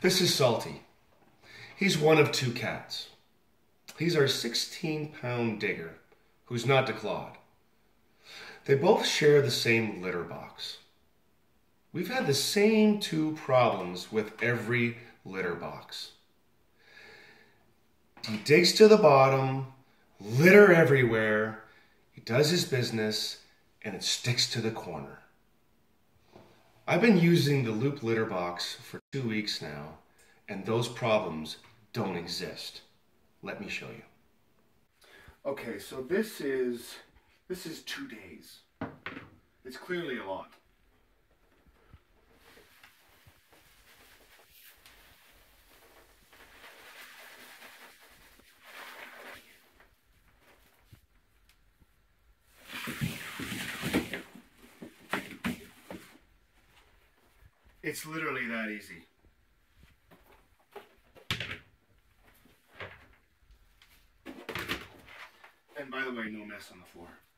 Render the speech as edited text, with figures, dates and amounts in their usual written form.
This is Salty. He's one of two cats. He's our 16-pound digger, who's not declawed. They both share the same litter box. We've had the same two problems with every litter box. He digs to the bottom, litter everywhere, he does his business, and it sticks to the corner. I've been using the Luuup Litter Box for 2 weeks now, and those problems don't exist. Let me show you. Okay, so this is 2 days. It's clearly a lot. It's literally that easy. And by the way, no mess on the floor.